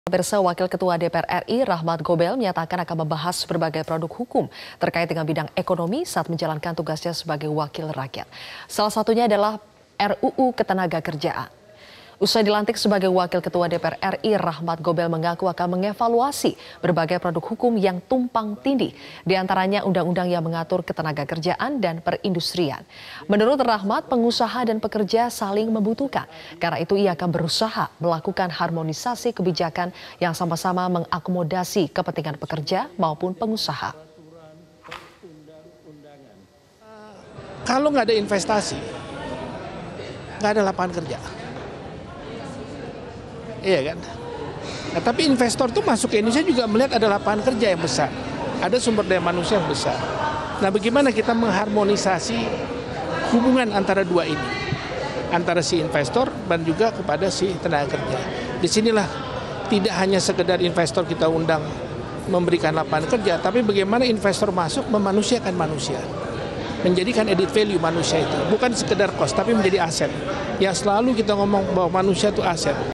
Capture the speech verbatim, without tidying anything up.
Pemirsa, Wakil Ketua D P R R I Rahmat Gobel menyatakan akan membahas berbagai produk hukum terkait dengan bidang ekonomi saat menjalankan tugasnya sebagai wakil rakyat. Salah satunya adalah R U U Ketenagakerjaan. Usai dilantik sebagai Wakil Ketua D P R R I, Rahmat Gobel mengaku akan mengevaluasi berbagai produk hukum yang tumpang tindih, di antaranya undang-undang yang mengatur ketenagakerjaan dan perindustrian. Menurut Rahmat, pengusaha dan pekerja saling membutuhkan. Karena itu ia akan berusaha melakukan harmonisasi kebijakan yang sama-sama mengakomodasi kepentingan pekerja maupun pengusaha. Kalau nggak ada investasi, nggak ada lapangan kerja. Iya kan? Nah, tapi investor tuh masuk ke Indonesia juga melihat ada lapangan kerja yang besar, ada sumber daya manusia yang besar. Nah, bagaimana kita mengharmonisasi hubungan antara dua ini, antara si investor dan juga kepada si tenaga kerja. Disinilah tidak hanya sekedar investor kita undang memberikan lapangan kerja, tapi bagaimana investor masuk memanusiakan manusia, menjadikan added value manusia itu bukan sekedar cost, tapi menjadi aset. Yang selalu kita ngomong bahwa manusia itu aset.